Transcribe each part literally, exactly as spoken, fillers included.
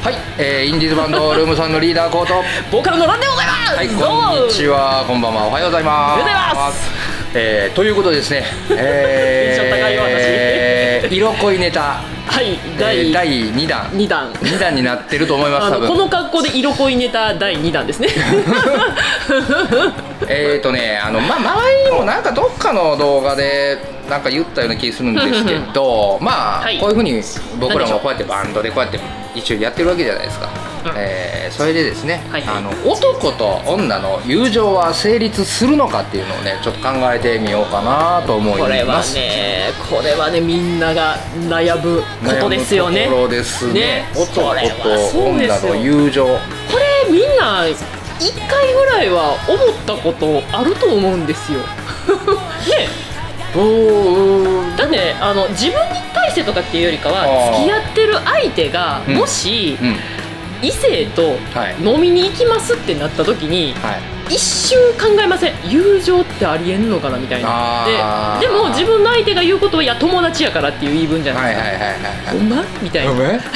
はい、えー、インディーズバンドルームさんのリーダーコートボーカルのランでございます。 はい、こんにちは、こんばんは、おはようございます。 おはようございます。 えー、ということでですね、えー、色恋ネタ、 はい第、 えー、だいにだんにだんにだんになってると思います。多分この格好で色恋ネタだいにだんですね。 えっとね、あのまあ周りにもなんかどっかの動画でなんか言ったような気するんですけど、まあ、はい、こういうふうに僕らもこうやってバンドでこうやって一緒にやってるわけじゃないですか。うん、えー、それでですね、はいはい、あの男と女の友情は成立するのかっていうのをねちょっと考えてみようかなと思います。 これはねこれはねみんなが悩むことですよね。 悩むところですね。ね、男と女の友情、 これみんないっかいぐらいは思ったことあると思うんですよ。ね、だってあの自分に対してとかっていうよりかは付き合ってる相手がもし、うんうん、異性と飲みに行きますってなった時に、はい、一瞬考えません？友情ってありえんのかなみたいな。で、でも自分の相手が言うことは、いや友達やからっていう言い分じゃないですか。ほんまみたいな。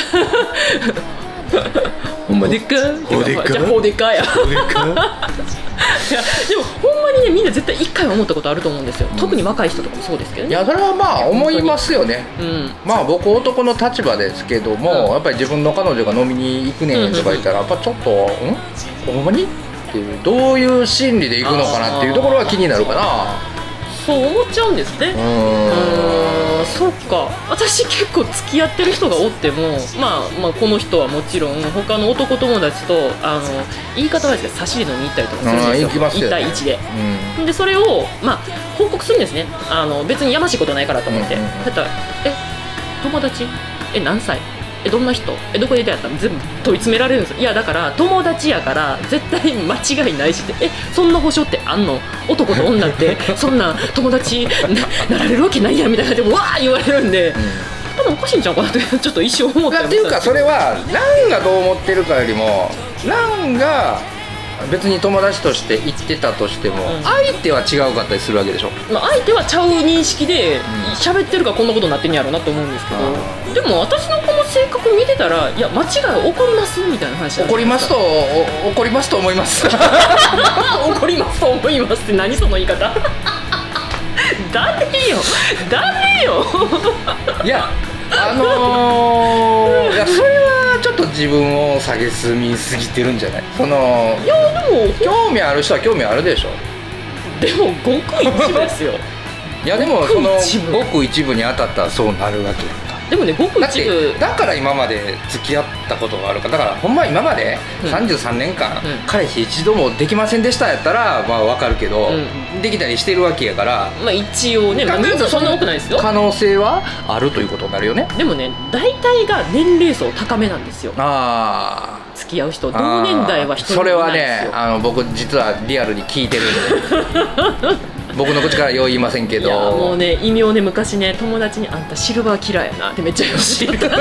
ほんまでっか？ほでか？じゃあほでかや。ほでか？いやでもほんまにねみんな絶対いっかいは思ったことあると思うんですよ。特に若い人とかもそうですけどね。 いやそれはまあ思いますよね。うん、まあ僕男の立場ですけども、うん、やっぱり自分の彼女が飲みに行くねんとか言ったらやっぱちょっとんほんまにっていうどういう心理で行くのかなっていうところは気になるかな。 そう思っちゃうんですね。うーん、そっか。私結構付き合ってる人がおっても、まあまあこの人はもちろん他の男友達とあの言い方はですけど差し入れ飲みに行ったりとかするんですよ。いちたいいちで。うん、でそれをまあ報告するんですね。あの別にやましいことないからと思って。だったらえ友達え何歳えどんな人えどこで出会ったの全部問い詰められるんですよ。いやだから友達やから絶対間違いないしってえそんな保証ってあんの男と女ってそんな友達 な, なられるわけないやみたいなでもわー言われるんで、うん、多分おかしいんちゃうかなってちょっと一瞬思ってました。 っていうかそれはランがどう思ってるかよりもランが別に友達として言ってたとしても、うん、相手は違うかったりするわけでしょ。 まあ相手はちゃう認識で喋ってるからこんなことになってんやろうなと思うんですけど、うん、でも私のこの性格見てたらいや間違い起こりますみたいな話。 起こりますと起こりますと思います。 起こりますと思いますって何その言い方。誰よ誰よ。 いやあのー、いやそれはちょっと自分を下げすみすぎてるんじゃない？そのいやでも興味ある人は興味あるでしょ。 でもごく一部ですよ。 いやでもそのごく一部に当たったらそうなるわけやんか。 でもねごく一部だ, だから今まで付き合ったことがあるからだからほんま今までさんじゅうさんねんかん、うん、彼氏一度もできませんでしたやったらまあ分かるけど、うん、できたりしてるわけやからまあ一応ねまあ人数そんな多くないですよ。 可能性はあるということになるよね。 でもね大体が年齢層高めなんですよ。 ああ付き合う人同年代は一人もいないですよ。 それはねあの僕実はリアルに聞いてるんで。僕の口からよう言いませんけど。いやもうね異名ね昔ね友達にあんたシルバーキラーやなってめっちゃ言ってた。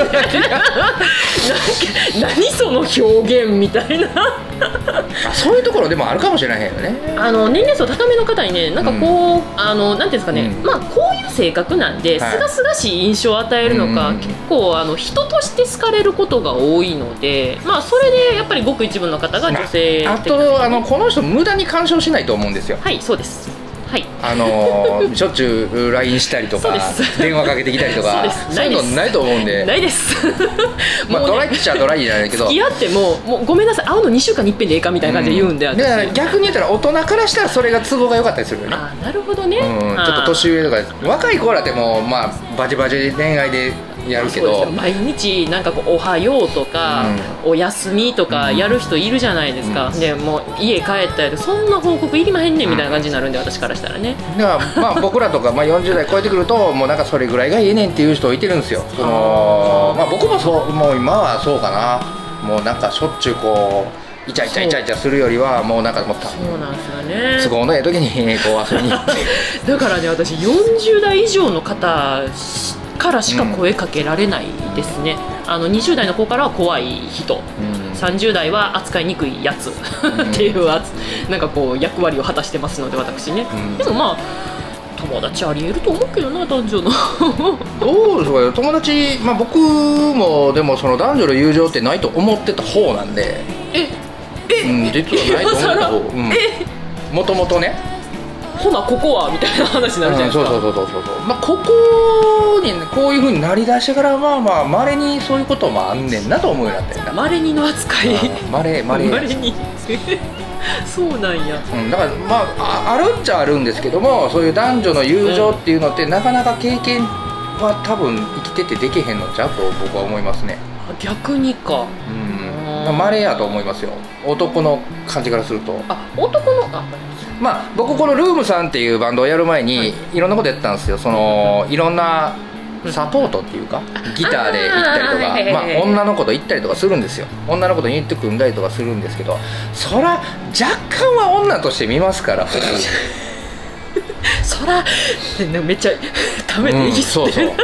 何その表現みたいな。 そういうところでもあるかもしれないよね。 あの年齢層高めの方にねなんかこう、うん、あのなんていうんですかね、うん、まあこういう性格なんで、はい、すがすがしい印象を与えるのか、うん、結構あの人として好かれることが多いのでまあそれでやっぱりごく一部の方が女性的な、 あとあのこの人無駄に干渉しないと思うんですよ。 はいそうです。はい、 あのー、しょっちゅう ライン したりとか電話かけてきたりとかそういうのないと思うんで。 ないです。 まあドライっちゃドライじゃないけど付き合ってももうごめんなさい会うのにしゅうかんにいっぺんでええかみたいな感じで言うんで、うん、 で逆に言ったら大人からしたらそれが都合が良かったりするよね。 あなるほどね、 うん、ちょっと年上とか若い子らでもまあバチバチ恋愛でやるけど毎日なんかこうおはようとか、うん、おやすみとかやる人いるじゃないですか、うん、でもう家帰ったらそんな報告いりまへんねんみたいな感じになるんで、うん、私からしたらね。 だからまあ僕らとかまあよんじゅうだい超えてくるともうなんかそれぐらいがいいねんっていう人いてるんですよ。そのまあ僕もそうもう今はそうかな。もうなんかしょっちゅうこうイチャイチャイチャイチャするよりはもうなんかもうそうなんですよね都合のええ時にこう遊びに行ってだからね私よんじゅうだい以上の方からしか声かけられないですね、うん、あのにじゅうだいの子からは怖い人、うん、さんじゅうだいは扱いにくいやつ、うん、っていうなんかこう役割を果たしてますので私ね、うん、でもまあ友達ありえると思うけどな、男女のどうですかね、友達、まあ、僕もでもその男女の友情ってないと思ってた方なんで、 ええ、 うん、実はないと思ってた方、うん、もともとね、 ほなここはみたいな話になるじゃないですか、 うん、そうそうそうそうそう、まあ、ここにこういうふうになりだしてからまあまあまれにそういうこともあんねんなと思うようになってんな。 まれにの扱い、 まれまれまれにそうなんや、 うん、だからまあ あ, あるっちゃあるんですけども、そういう男女の友情っていうのって、うん、なかなか経験は多分生きててできへんのちゃうと僕は思いますね。 逆にか、 うん、まれやと思いますよ、男の感じからすると。 あ、男の、あ、 まあ僕このルームさんっていうバンドをやる前にいろんなことやってたんですよ。そのいろんなサポートっていうか、ギターで行ったりとか、まあ女の子と行ったりとかするんですよ。女の子とユニット組んだりとかするんですけど、そら若干は女として見ますからそらめっちゃダメでいいっすね、うん、そうそう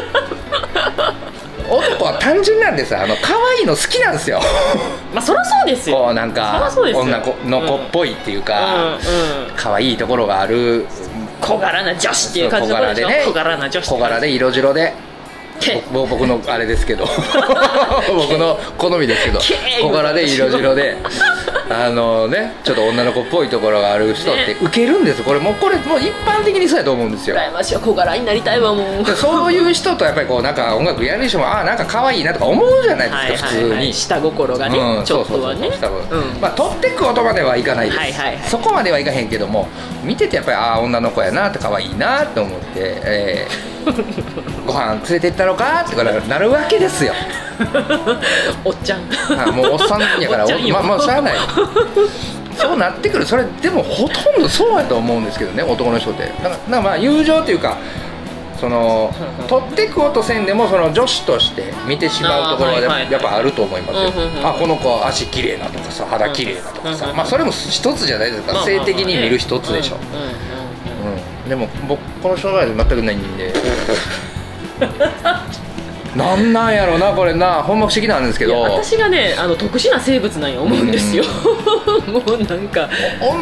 男は単純なんですよ。あの可愛いの好きなんですよまあそりゃそうですよ。 こうなんか女の子っぽいっていうか、可愛いところがある小柄な女子っていう感じのところでしょ。小柄な女子、 小柄で色白で、僕のあれですけど僕の好みですけど、小柄で色白であのね、ちょっと女の子っぽいところがある人ってウケるんです。これもうこれもう一般的にそうやと思うんですよ。 羨ましい、小柄になりたいわもう。 そういう人とやっぱりこうなんか音楽やる人も、ああなんか可愛いなとか思うじゃないですか、普通に下心がね、うん、ちょっとはね、 まあ取ってくことまではいかないです、はいはいはい、そこまではいかへんけども、見ててやっぱりああ女の子やなって可愛いなって思って、えー、ご飯連れて行ったのかってからなるわけですよおっちゃん、 あもうおっさんやからまあまあしゃあないそうなってくる。それでもほとんどそうやと思うんですけどね、男の人って。だからまあ友情っていうか、その取ってくことせんでもその女子として見てしまうところはやっぱあると思いますよ。あ、この子足綺麗なとかさ、肌綺麗なとかさ、まあそれも一つじゃないですか、性的に見る一つでしょ。うん、でも僕この人の前で全くないんでなんなんやろなこれな、ほんま不思議なんですけど、 私がねあの特殊な生物なんや思うんですよもうなんかお、うん、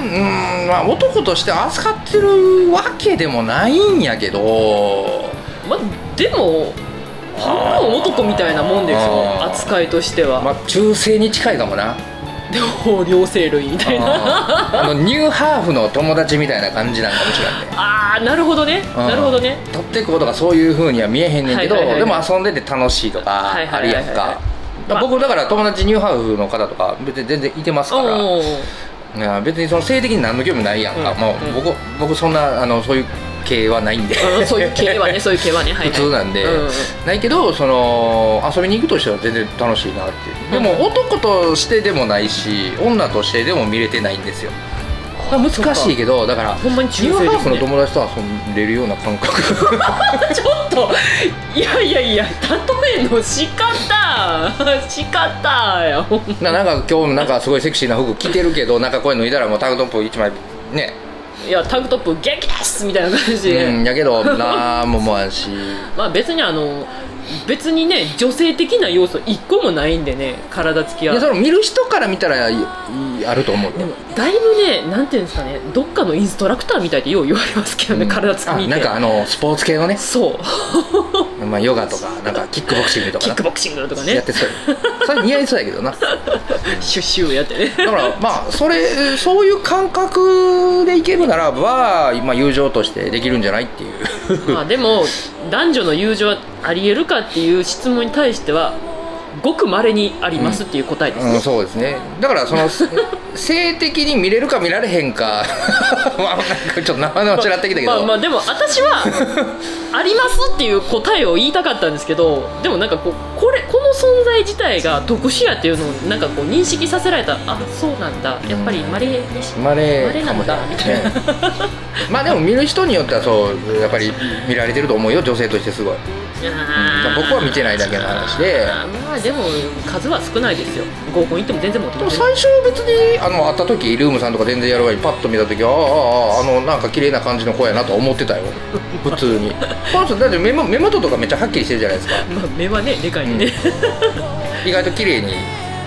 まあ、男として扱ってるわけでもないんやけど、 まあでも半分男みたいなもんですよ、扱いとしては。 まあ中性に近いかもな。 でも両生類みたいな、 あのニューハーフの友達みたいな感じなんかもしれない。 ああなるほどね、なるほどね。 取っていくことがそういうふうには見えへんねんけど、でも遊んでて楽しいとかあるやんか。僕だから友達ニューハーフの方とか別に全然いてますから、いや別にその性的に何の興味ないやんか、うん、もう僕僕そんなあのそういう系はないんで、 うん、そういう系はねそういう系はね、はいはい、 普通なんで、うん、ないけどその遊びに行くとしては全然楽しいなって。でも男としてでもないし女としてでも見れてないんですよ。難しいけど、だからほんまにニューハーフの友達と遊んでるような感覚ちょっといやいやいや例えの仕方仕方やほんま。 なんか今日なんかすごいセクシーな服着てるけど、なんかこういうの脱いだらもうタンクトップ一枚ね、 いやタンクトップ元気ですみたいな感じで、 うんやけどなーももやしまあ別にあの別にね女性的な要素一個もないんでね、体つきは。 いやその見る人から見たらあると思う。 でもだいぶねなんていうんですかね、どっかのインストラクターみたいってよう言われますけどね、うん、体つき見て。 なんかあのスポーツ系のね、 そうまあヨガとかなんかキックボクシングとかキックボクシングとかねやってそうそれ似合いそうやけどなシュッシュやってねだからまあそれそういう感覚でいけるならば、まあ、友情としてできるんじゃないっていうまあでも男女の友情はありえるかっていう質問に対してはごく稀にありますっていう答えですね、 うんうん、そうですね。だからその性的に見れるか見られへんかまあなんかちょっと生々しらってきたけど、 まあまあでも私はありますっていう答えを言いたかったんですけど、でもなんかこうこれこの存在自体が特殊やっていうのをなんかこう認識させられた。あ、そうなんだ、やっぱりまれにしまれなんだみたいなまあでも見る人によってはそうやっぱり見られてると思うよ、女性としてすごい。僕は見てないだけの話で、 まあでも数は少ないですよ。合コン行っても全然持ってません。 最初別にあの会った時ルームさんとか全然やる前にパッと見た時はあああのなんか綺麗な感じの子やなと思ってたよ普通にだって目, 目元とかめっちゃはっきりしてるじゃないですか、 まあ、目はねでかいんでね、 うん、意外と綺麗に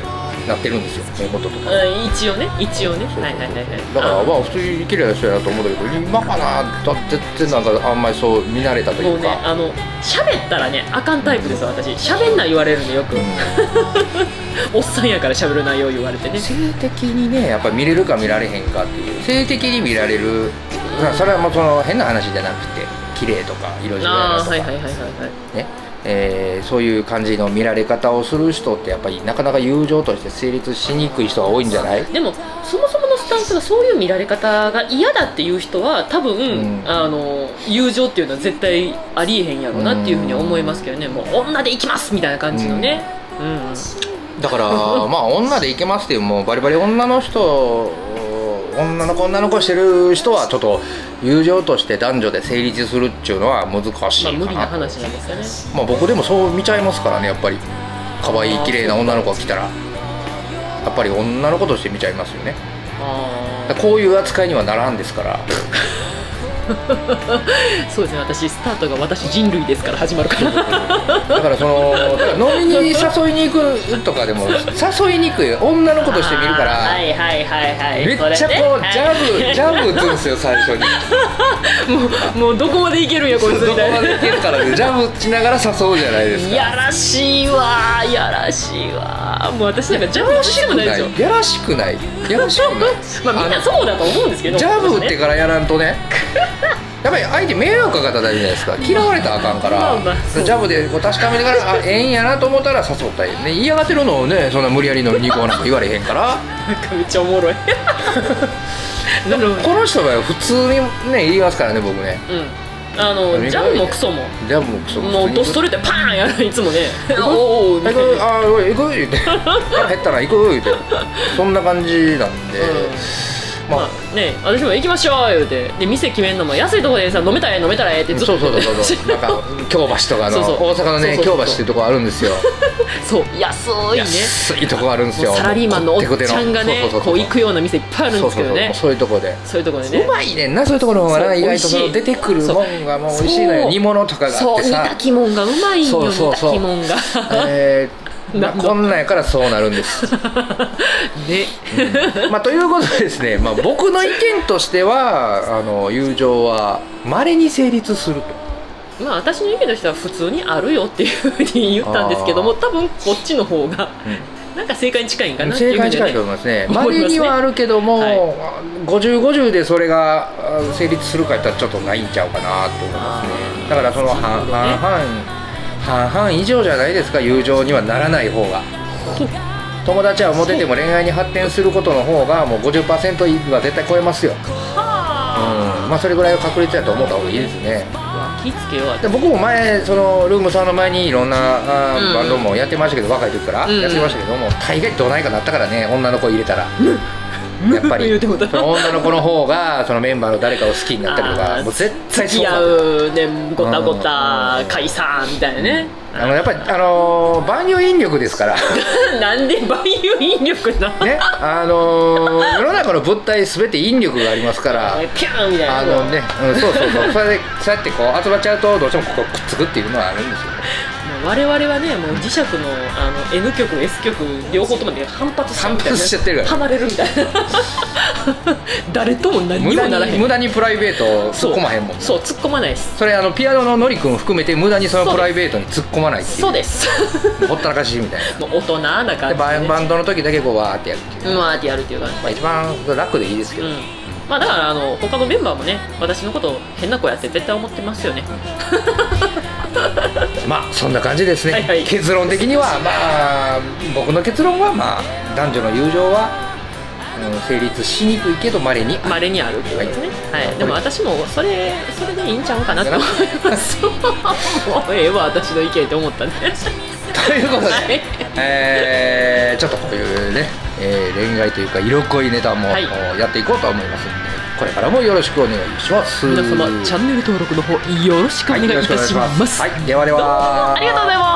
なってるんですよ、目元とか。 一応ね、一応ね。はいはいはいはい。 だからまあ普通に綺麗な人やなと思うんだけど、今かなだってってなんかあんまりそう見慣れたというか。 もうね、あの喋ったらねあかんタイプですよ私。喋んない言われるんでよく。おっさんやから喋る内容言われてね。 性的にねやっぱ見れるか見られへんかっていう、性的に見られる、それはもうその変な話じゃなくて綺麗とか色白やなとかね、えー、そういう感じの見られ方をする人ってやっぱりなかなか友情として成立しにくい人が多いんじゃない？ でもそもそものスタンスがそういう見られ方が嫌だっていう人は多分、うん、あの友情っていうのは絶対ありえへんやろうなっていうふうに思いますけどね。もう女で行きますみたいな感じのね、うんうん、 だからまあ女で行けますっていう、もうバリバリ女の人、女の子女の子してる人はちょっと友情として男女で成立するっていうのは難しいかな。 まあ無理な話なんですかね。 まあ僕でもそう見ちゃいますからね、やっぱり可愛い綺麗な女の子が来たらやっぱり女の子として見ちゃいますよね。あこういう扱いにはならんですからそうですね、私スタートが私人類ですから始まるからだからそのだから飲みに誘いに行くとかでも誘いにくい女の子として見るから、 はいはいはいはい、 めっちゃこうジャブ、はい、ジャブ打つんですよ最初にもう、もうどこまでいけるんやこいつみたいな、 どこまでいけるからね、ジャブ打ちながら誘うじゃないですか。 やらしいわやらしいわ、もう私なんかジャブ打ちでもないですよ。 やらしくないやらしくないまあみんなそうだと思うんですけど、 ジャブ打ってからやらんとねやっぱり相手迷惑かかったら大事じゃないですか。嫌われたらあかんから、まあまあジャブでこう確かめてからあええんやなと思ったら誘ったりね。嫌がってるのをねそんな無理やり飲みに行こうなんか言われへんからなんかめっちゃおもろいでもこの人は普通にね言いますからね僕ね、 うん、あのジャブもクソもジャブもクソももうドストレートでパーンやるいつもねおお行くあおい行く言うて腹減ったら行く言うてそんな感じなんで、うんまあね、私も行きましょう言うて、で店決めるのも安いところでさ飲めたらええ飲めたらええってずっとそうそうそうそうなんか京橋とかの大阪のね京橋っていうところあるんですよ。 そう安いね安いとこあるんですよ。 サラリーマンのおっちゃんがねこう行くような店いっぱいあるんですけどね。 そういうとこでそういうとこでねうまいねんな、そういうところが意外とその出てくるもんがもう美味しいのよ。煮物とかがあってさ、 そう煮炊きもんがうまいんよ。煮炊きもんがえーまあ、こんなんやからそうなるんですね、うんまあ、ということでですね、まあ、僕の意見としてはあの友情は稀に成立すると。 まあ私の意見としては普通にあるよっていうふうに言ったんですけども、多分こっちの方が、うん、なんか正解に近いんかなっていうふうに、ね、 正解に近いと思いますね。稀にはあるけども、はい、ごじゅうごじゅうでそれが成立するかいったらちょっとないんちゃうかなと思いますね。だからその半々半々以上じゃないですか、友情にはならない方が。友達はモテても恋愛に発展することの方がもう ごじゅっパーセント は絶対超えますよ。うん、まあそれぐらいの確率だと思った方がいいですね。 気付けよう。 で僕も前そのルームさんの前にいろんなあ、うん、バンドもやってましたけど、若い時からやってましたけども、うん、大概どないかなったからね、女の子入れたら。やっぱりその女の子の方がそのメンバーの誰かを好きになったりとか、もう絶対そう付き合うね、ごたごた解散みたいなね。 あのやっぱりあのー、万有引力ですからなんで万有引力なのね、あのー、世の中の物体すべて引力がありますからピューンみたいな、 あのね、うん、そうそうそうそれでそうやってこう集まっちゃうとどうしてもここくっつくっていうのはあるんですよね。 我々はねもう磁石の、あの N 極 S 極両方ともで反発しちゃうみたいな、 反発しちゃってるから離れるみたいな誰とも何にもならへん。 無駄にプライベート突っ込まへんもん。 そう突っ込まないです。 それあのピアノののりくん含めて無駄にそのプライベートに突っ込まないっていう。 そうですほったらかしみたいな。 もう大人な感じで、ね、 バンドの時だけこうわーってやるっていう、 わーってやるっていう感じ、 まあ、一番楽でいいですけど、うん、 まあだからあの他のメンバーもね私のこと変な子やって絶対思ってますよねまあそんな感じですね、はいはい、結論的にはまあ僕の結論はまあ男女の友情は、うん、成立しにくいけど稀に稀にあるっていうことですね、はいはい、でも私もそれそれでいいんちゃうかなと思いますもうええわ私の意見って思ったねということで、はい、えー、ちょっとこういうね、えー、恋愛というか色恋ネタも、はい、やっていこうと思いますのでこれからもよろしくお願いします。 皆様チャンネル登録の方よろしくお願いいたします。 はい、ではではありがとうございます。